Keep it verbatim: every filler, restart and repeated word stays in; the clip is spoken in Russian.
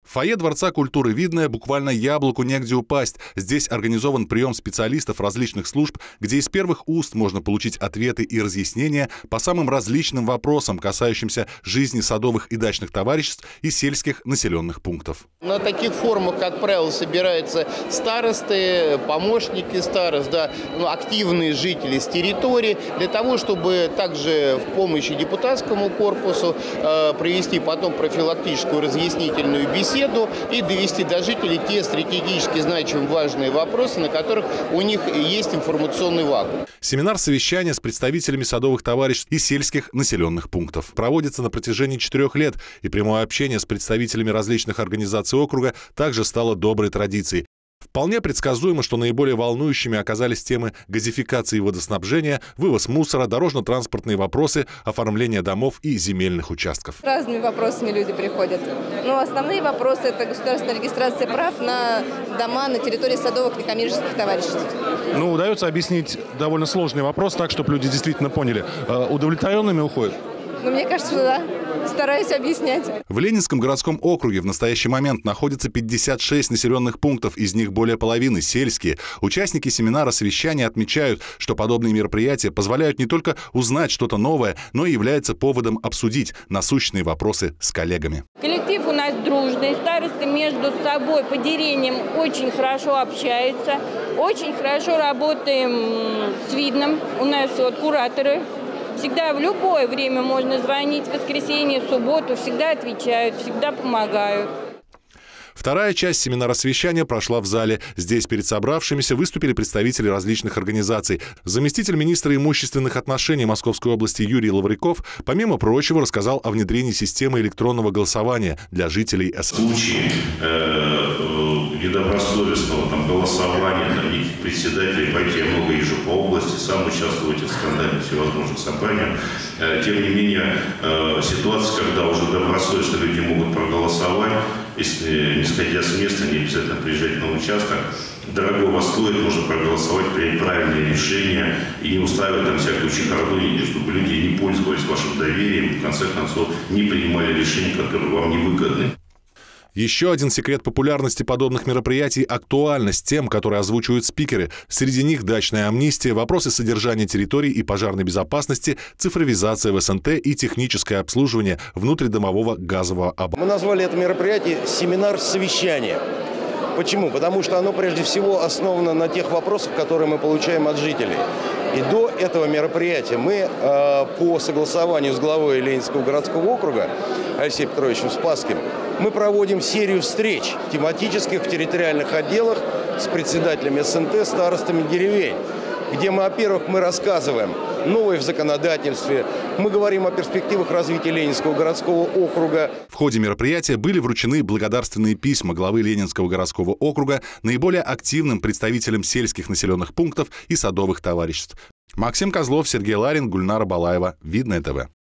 В фойе Дворца культуры «Видное» буквально яблоку негде упасть. Здесь организован прием специалистов различных служб, где из первых уст можно получить ответы и разъяснения по самым различным вопросам, касающимся жизни садовых и дачных товариществ и сельских населенных пунктов. На таких форумах, как правило, собираются старосты, помощники старост, да, активные жители с территории, для того, чтобы также в помощи депутатскому корпусу э, провести потом профилактическую разъяснительную беседу и довести до жителей те стратегически значимые важные вопросы, на которых у них есть информационный вакуум. Семинар-совещание с представителями садовых товариществ и сельских населенных пунктов проводится на протяжении четырех лет, и прямое общение с представителями различных организаций округа также стало доброй традицией. Вполне предсказуемо, что наиболее волнующими оказались темы газификации и водоснабжения, вывоз мусора, дорожно-транспортные вопросы, оформление домов и земельных участков. Разными вопросами люди приходят. Но основные вопросы – это государственная регистрация прав на дома на территории садовых некоммерческих товариществ. Ну, удается объяснить довольно сложный вопрос так, чтобы люди действительно поняли. Удовлетворенными уходят? Ну, мне кажется, да. Стараюсь объяснять. В Ленинском городском округе в настоящий момент находится пятьдесят шесть населенных пунктов, из них более половины сельские. Участники семинара-совещания отмечают, что подобные мероприятия позволяют не только узнать что-то новое, но и являются поводом обсудить насущные вопросы с коллегами. Коллектив у нас дружный, старосты между собой по деревням очень хорошо общаются, очень хорошо работаем с Видным. У нас вот кураторы. Всегда в любое время можно звонить, в воскресенье, в субботу, всегда отвечают, всегда помогают. Вторая часть семинара-совещания прошла в зале. Здесь перед собравшимися выступили представители различных организаций. Заместитель министра имущественных отношений Московской области Юрий Лавриков, помимо прочего, рассказал о внедрении системы электронного голосования для жителей СС. В случае э, недобросовестного там, голосования там, неких председателей, пойти я много езжу по области, сам участвовать в скандальных всевозможных компаниях. Э, тем не менее, э, ситуация, когда уже добросовестно люди могут проголосовать, если не сходя с места, не обязательно приезжать на участок, дорогого стоит, можно проголосовать, принять правильное решение и не устраивать там всякую чехарду, чтобы люди не пользовались вашим доверием, в конце концов не принимали решения, которые вам не выгодны. Еще один секрет популярности подобных мероприятий – актуальность тем, которые озвучивают спикеры. Среди них дачная амнистия, вопросы содержания территорий и пожарной безопасности, цифровизация в СНТ и техническое обслуживание внутридомового газового оборудования. Мы назвали это мероприятие «Семинар-совещание». Почему? Потому что оно прежде всего основано на тех вопросах, которые мы получаем от жителей. И до этого мероприятия мы э, по согласованию с главой Ленинского городского округа Алексеем Петровичем Спасским мы проводим серию встреч тематических в территориальных отделах с председателями СНТ, старостами деревень, где мы, во-первых, мы рассказываем новое в законодательстве, мы говорим о перспективах развития Ленинского городского округа. В ходе мероприятия были вручены благодарственные письма главы Ленинского городского округа наиболее активным представителям сельских населенных пунктов и садовых товариществ. Максим Козлов, Сергей Ларин, Гульнара Балаева. Видное ТВ.